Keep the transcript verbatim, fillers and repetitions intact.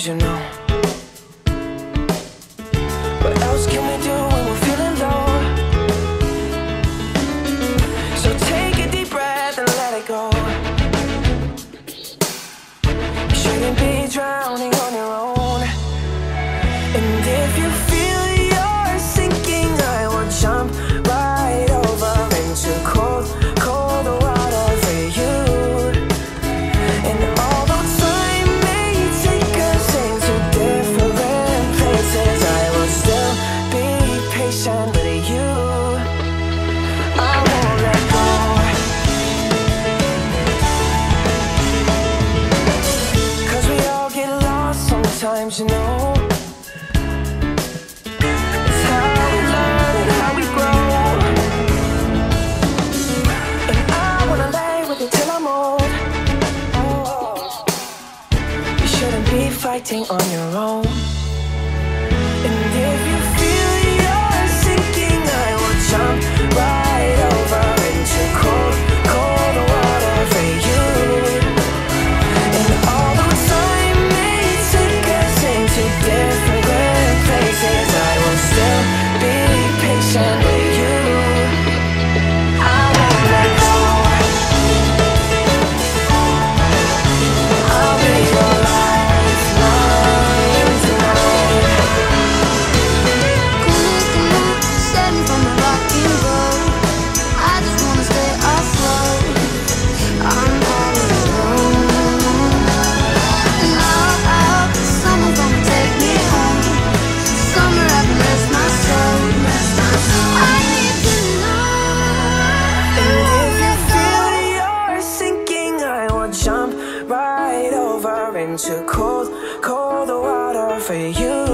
sometimes, you know. What else can we do when we're feeling low? So take a deep breath and let it go. You shouldn't be drowning on your own. And if you feel you're sinking, I will jump right over into cold, cold water for you. And although time may take us into different places, I will still be patient with you. I won't let go. 'Cause we all get lost sometimes, you know. It's how we learn and how we grow. And I wanna lay with you till I'm old. You shouldn't be fighting on your own. And if you feel you're sinking, I will jump right over into cold, cold water for you. And although time may take us into different places, I will still be patient with you. I won't let go. I'll be your lifeline tonight. Come on, setting from the rocky road. I just wanna stay afloat. I'm all alone. Now out, someone's gonna take me home. Somewhere I can rest my soul. I need to know. And if you feel you're sinking, I will jump right over into cold, cold water for you.